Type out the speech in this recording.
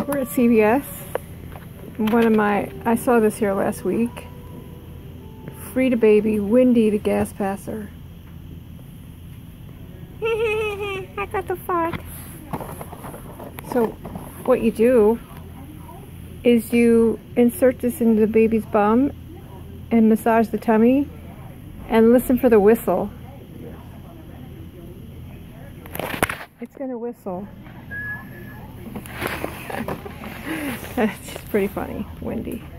We're at CVS. I saw this here last week. Free to baby, Windi the Gasspasser. I got the fart. So what you do is you insert this into the baby's bum and massage the tummy and listen for the whistle. It's gonna whistle. It's pretty funny, Windi.